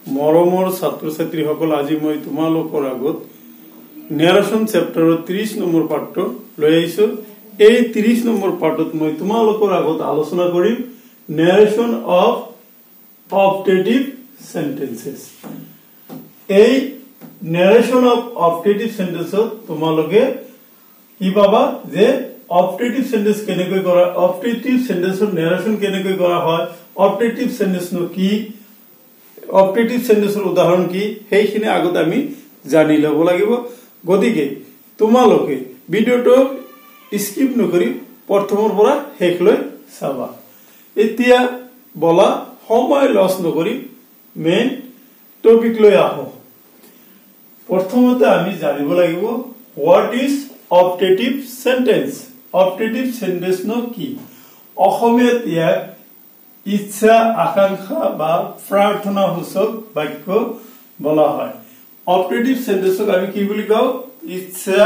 মৰমৰ ছাত্ৰ ছাত্ৰীসকল আজি মই তোমালোকৰ আগত নেৰেশ্যন চেপ্টাৰৰ 30 নম্বৰ পাঠটো লৈ আহিছো। এই 30 নম্বৰ পাঠত মই তোমালোকৰ আগত আলোচনা কৰিম নেৰেশ্যন অফ অপটেটিভ সেন্টেন্সেস। এই নেৰেশ্যন অফ অপটেটিভ সেন্টেন্সত তোমালোকে কি পাবা যে অপটেটিভ সেন্টেন্স কেনেকৈ কৰা, অপটেটিভ সেন্টেন্সৰ নেৰেশ্যন কেনেকৈ কৰা হয়, অপটেটিভ সেন্টেন্স নো কি, অপটেটিভ সেন্টেন্সৰ উদাহৰণ কি, সেইখিনি আগত আমি জানি ল'ব লাগিব। গতিকে তোমালোকে ভিডিওটো স্কিপ নকৰি প্ৰথমৰ পৰা শেষলৈ চাবা। এতিয়া বলা সময় লছ নকৰি মেইন টপিক লৈ আহো। প্ৰথমতে আমি জানিব লাগিব what is optative sentence. Optative sentence নো কি? অসমীয়াত ইয়াক ইচ্ছা, আকাংক্ষা বা প্ৰাৰ্থনাসূচক বাক্য বলা হয়। অপটেটিভ সেন্টেন্সক আমি কি বুলি কওঁ? ইচ্ছা,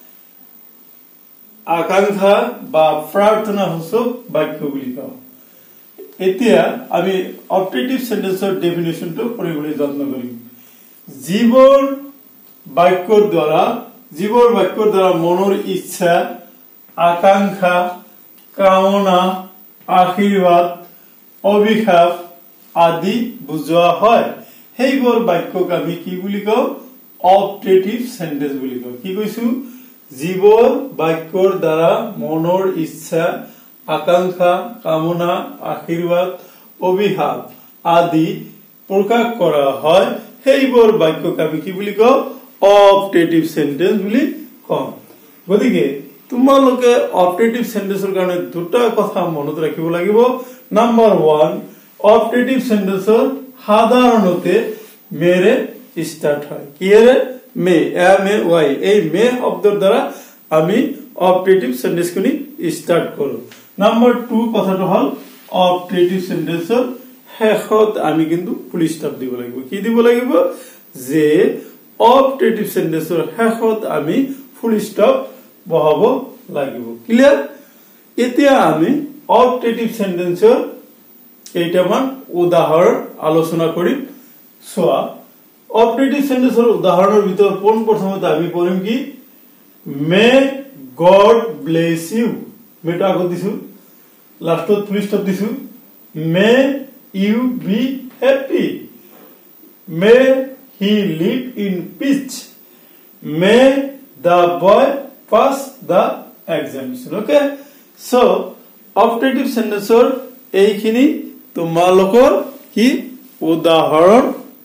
আকাংক্ষা বা প্ৰাৰ্থনাসূচক বাক্য বুলি কওঁ। এতিয়া আমি অপটেটিভ সেন্টেন্সৰ ডেফিনেশনটো পঢ়িবলৈ যত্ন কৰিম। যিবোৰ বাক্যৰ দ্বাৰা মনৰ ইচ্ছা, আকাংক্ষা, কামনা, আশীৰ্বাদ, অভিশাপ আদি বুজোৱা হয়, সেইবোৰ বাক্যক আমি কি বুলি কওঁ? অপটেটিভ সেন্টেন্স বুলি কওঁ। কি কৈছো? যিবোৰ বাক্যৰ দ্বাৰা মনৰ ইচ্ছা, আকাংক্ষা, কামনা, আশীৰ্বাদ, অভিশাপ আদি প্ৰকাশ কৰা হয়, সেইবোৰ বাক্যক আমি কি বুলি কওঁ? অপটেটিভ সেন্টেন্স বুলি কওঁ। গতিকে তোমালোকে অপটেটিভ সেন্টেন্সৰ কাৰণে দুটা কথা মনত ৰাখিব লাগিব। নাম্বাৰ 1, অপটেটিভ সেন্টেন্সৰ সাধাৰণতে মেৰে স্টাৰ্ট হয়। কিহেৰে? মে, MAY। এই মে শব্দৰ দ্বাৰা আমি অপটেটিভ সেন্টেন্সখিনি স্টাৰ্ট কৰো। নাম্বাৰ 2 কথাটো হল অপটেটিভ সেন্টেন্সৰ শেষত আমি কিন্তু ফুল স্টপ দিব লাগিব। কি দিব লাগিব? যে অপটেটিভ সেন্টেন্সৰ শেষত আমি ফুল স্টপ বহাব লাগিব। ক্লিয়াৰ? এতিয়া আমি অপটেটিভ সেন্টেন্সৰ কেইটামান উদাহৰণ আলোচনা কৰিম। চোৱা, অপটেটিভ সেন্টেন্সৰ উদাহৰণৰ ভিতৰত প্ৰথমতে আমি পঢ়িম কি? May god bless you. মেটো আগত দিছো, লাষ্টত ফুল স্টপ দিছো। May you be happy. May he live in peace. May the boy pass the examination. Okay, so optative সেন্টেন্সৰ এইখিনি তোমালোকৰ কি উদাহৰণ।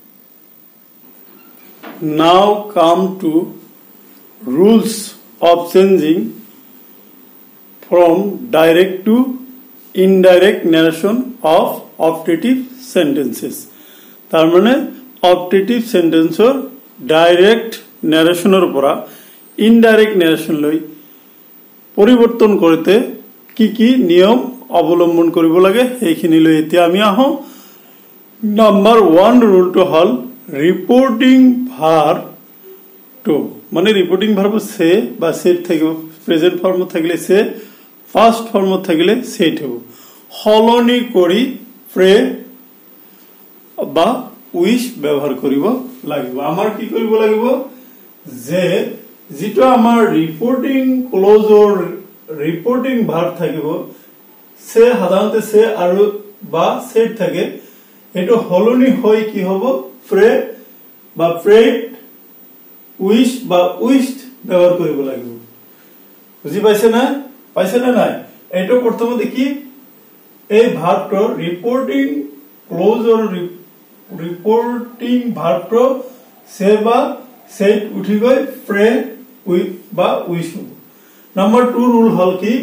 Now come to rules of changing from direct to indirect narration of optative sentences. তাৰ মানে optative সেন্টেন্সৰ direct নেৰেশ্যনৰ পৰা indirect narration লৈ পৰিৱৰ্তন কৰোঁতে কি কি নিয়ম অৱলম্বন কৰিব লাগে সেইখিনি লৈ এতিয়া আমি আহো। নাম্বাৰ 1 ৰুলটো হল ৰিপৰ্টিং ভাৰ্ব টু। মানে ৰিপৰ্টিং ভাৰ্ব সে বা সেট থাকিব। প্ৰেজেন্ট ফৰ্মত থাকিলে সে, পাষ্ট ফৰ্মত থাকিলে সেট হ'ব। সলনি কৰি প্ৰে বা উইশ ব্যৱহাৰ কৰিব লাগিব। আমাৰ কি কৰিব লাগিব? যে যেটো আমাৰ ৰিপৰ্টিং ক্লজৰ ৰিপৰ্টিং ভাৰ্ব থাকিব, সে সাধাৰণতে সে আৰু বা সেট থাকে, এটো হলনি হৈ কি হ'ব? প্ৰে বা প্ৰেড, উইশ বা উইশড ব্যৱহাৰ কৰিব লাগিব। বুজি পাইছে না? পাইছে না নাই? এটো প্ৰথমতে কি? এই ভাৰ্বটোৰ ৰিপৰ্টিং ক্লজৰ ৰিপৰ্টিং ভাৰ্বটো সে বা সেট উঠি গৈ প্ৰে উইথ বা উইশ হ'ব। নাম্বাৰ 2 ৰুল হল কি?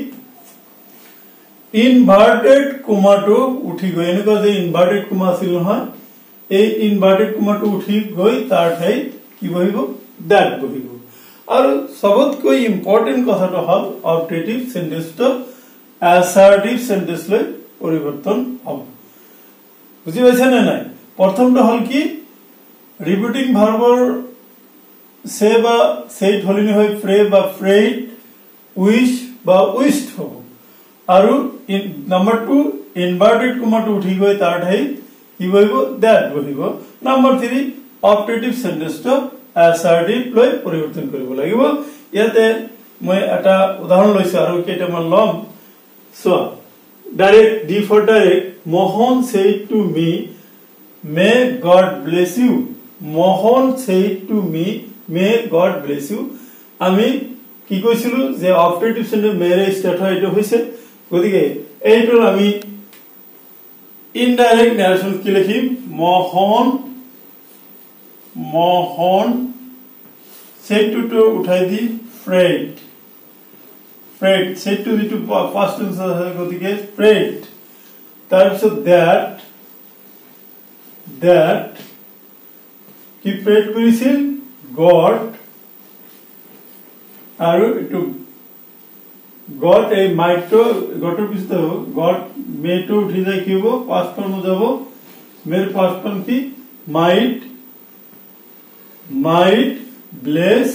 ইনভাৰ্টেড কমাটো উঠি গৈ, এনেকুৱা যে ইনভাৰ্টেড কমা আছিল নহয়, এই ইনভাৰ্টেড কমাটো উঠি গৈ তাৰ ঠাইত কি বহিব? দ্যাট বহিব। আৰু সবতকৈ ইম্পৰ্টেন্ট কথাটো হল অপটেটিভ সেন্টেন্সটো অ্যাসাৰ্টিভ সেন্টেন্সলৈ পৰিৱৰ্তন হ'ব। বুজি পাইছে নে নাই? প্ৰথমটো হল কি? ৰিপিটিং ভাৰ্বৰ সে বা সেট হলনি হৈ প্ৰে বা প্ৰেড, উইশ বা উইশড হ'ব। আৰু নাম্বাৰ 2 ইনভাৰ্টেড কমাটো উঠি গৈ তাৰ ঠাইত কি বহিব that বহিব নাম্বার 3 অপটেটিভ সেন্টেন্স তো assertive লৈ পৰিৱৰ্তন কৰিব লাগিব ইয়াতে মই এটা উদাহৰণ লৈছো আৰু কেইটামান লম so direct D for direct Mohan said to me may God bless you Mohan said to me may God bless you আমি কি কৈছিলো যে অপটেটিভ সেন্টেন্স মেৰে স্টার্ট হয় এটা হৈছে গতিকে এইটোৰ আমি ইনডাইরেক্ট নারেশন কি লিখিম Mohan said to উঠাই দি freight said to the past tense গতিকে freight তাৰপিছত that কি freight কৰিছিল God আৰু এটো God এই মাইটো গটৰ পিছতে God মে টু উঠি যায় কি হ'ব পাস্ট ফর্ম যাব মেৰ পাস্ট ফর্ম কি might bless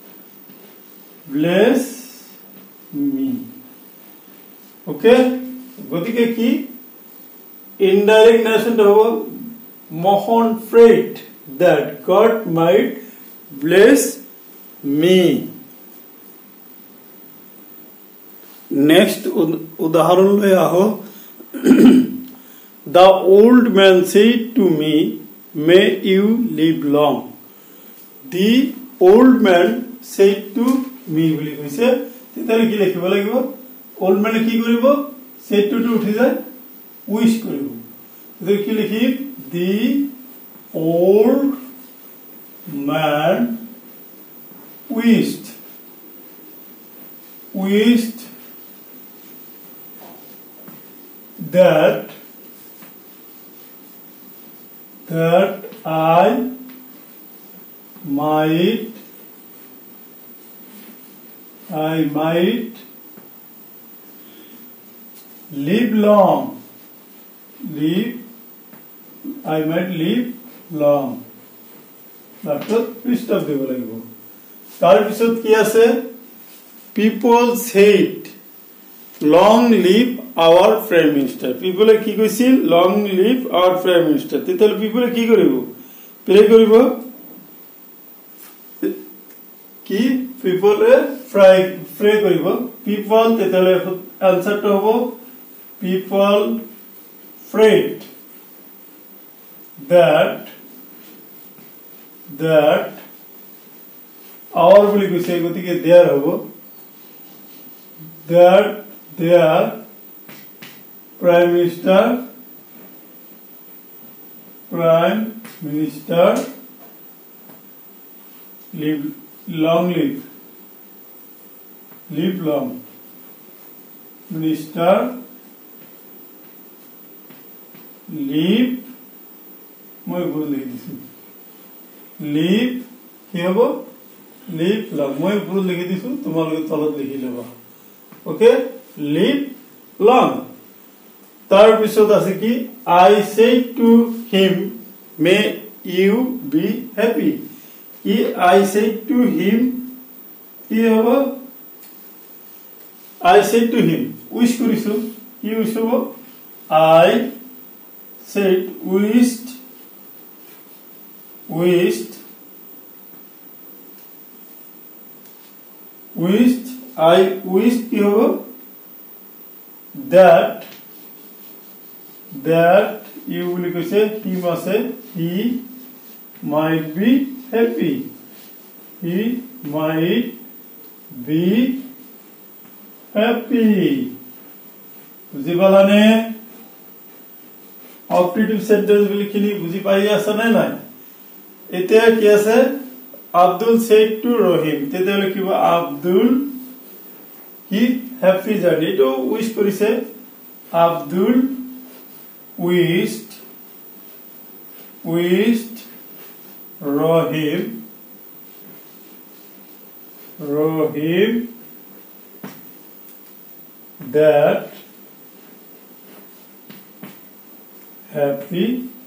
me okay গতিকে কি ইনডাইরেক্ট নারেশন হ'ব Mohan freight that God might bless me next উদাহরণ লৈ আহো the old man said to me may you live long the old man said to me বুলি কৈছে তেতিয়ালে কি লিখিব লাগিব old man কি কৰিব said to উঠি যায় wish কৰিব তেতিয়া কি লিখিম the old man wished that I might live long I might live long তারপর পৃষ্ঠা দেব লাগিব তার পিছত কি আছে people said long live our prime minister people কি কৈছিল long live our prime minister তেতিয়ালে people কি কৰিব প্রে কৰিব কি people pray কৰিব people তেতিয়ালে आंसर তো হ'ব people prayed that our বুলি কৈছে গতিকে there হ'ব that their prime minister live long minister live মই ভুল লিখিছো live কি হ'ব live long মই ভুল লিখি দিছো তোমালোকে তলত লিখি লবা ওকে live long তাৰ পিছত আছে কি I say to him may you be happy কি I say to him কি হ'ব I say to him wish কৰিছো কি wish হ'ব I said wished I wished কি হ'ব that you will say he must say he might be happy বুজি পালানে optative sentence বুলি কিনি বুজি পাই আছে না নাই এতিয়া কি আছে আব্দুল said to রহিম তেতিয়ালে কিবা আব্দুল কি হ্যাপি জার্নি তো উইশ কৰিছে Abdul wished Rahim that happy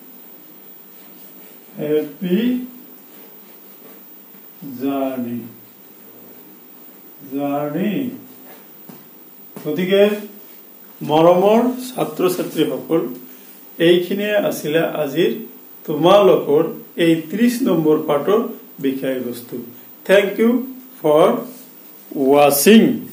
journey গতিকে মৰমৰ ছাত্ৰ ছাত্ৰী সকল এইখিনিয়ে আছিলে আজিৰ তোমালোকৰ এই 30 নম্বৰ পাঠৰ বিষয়বস্তু। Thank you for watching.